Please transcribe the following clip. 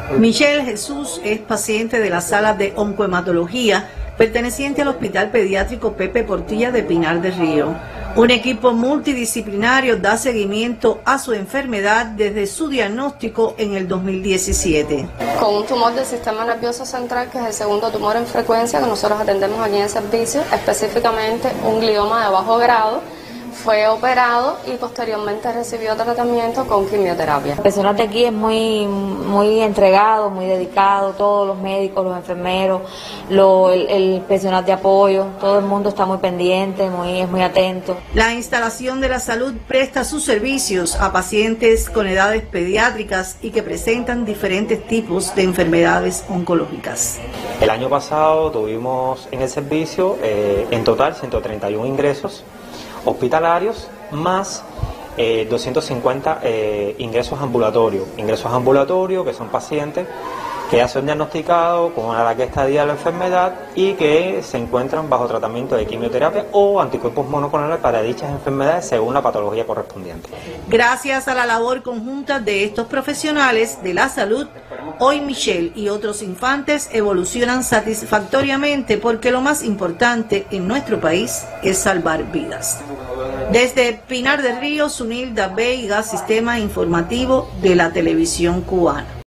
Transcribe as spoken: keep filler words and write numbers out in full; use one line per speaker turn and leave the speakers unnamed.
Michelle Jesús es paciente de la sala de oncohematología perteneciente al Hospital Pediátrico Pepe Portilla de Pinar del Río. Un equipo multidisciplinario da seguimiento a su enfermedad desde su diagnóstico en el dos mil diecisiete.
Con un tumor del sistema nervioso central, que es el segundo tumor en frecuencia que nosotros atendemos aquí en el servicio, específicamente un glioma de bajo grado, fue operado y posteriormente recibió tratamiento con quimioterapia.
El personal de aquí es muy, muy entregado, muy dedicado, todos los médicos, los enfermeros, lo, el, el personal de apoyo, todo el mundo está muy pendiente, muy, es muy atento.
La instalación de la salud presta sus servicios a pacientes con edades pediátricas y que presentan diferentes tipos de enfermedades oncológicas.
El año pasado tuvimos en el servicio eh, en total ciento treinta y uno ingresos hospitalarios más eh, doscientos cincuenta eh, ingresos ambulatorios. Ingresos ambulatorios que son pacientes que ya son diagnosticados con una larga estadía de la enfermedad y que se encuentran bajo tratamiento de quimioterapia o anticuerpos monoclonales para dichas enfermedades según la patología correspondiente.
Gracias a la labor conjunta de estos profesionales de la salud, hoy Michelle y otros infantes evolucionan satisfactoriamente porque lo más importante en nuestro país es salvar vidas. Desde Pinar del Río, Zunilda Veiga, Sistema Informativo de la Televisión Cubana.